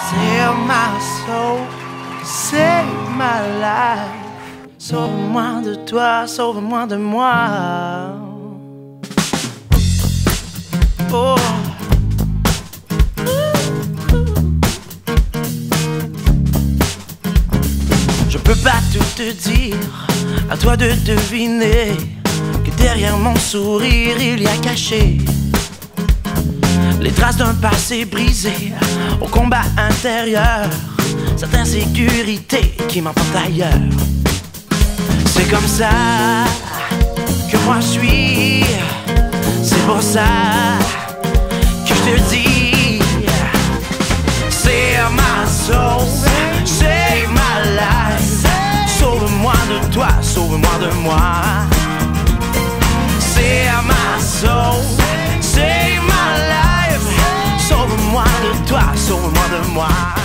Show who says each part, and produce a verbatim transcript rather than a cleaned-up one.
Speaker 1: Save my soul, save my life. Sauve-moi de toi, sauve-moi de moi. Oh. Je peux pas tout te dire, à toi de deviner que derrière mon sourire il y a caché les traces d'un passé brisé au combat intérieur, cette insécurité qui m'emporte ailleurs. C'est comme ça que moi je suis, c'est pour ça que je te dis, save my soul, save my life. Sauve-moi de toi, sauve-moi de moi. Save my soul, save my life. Sauve-moi de toi, sauve-moi de moi.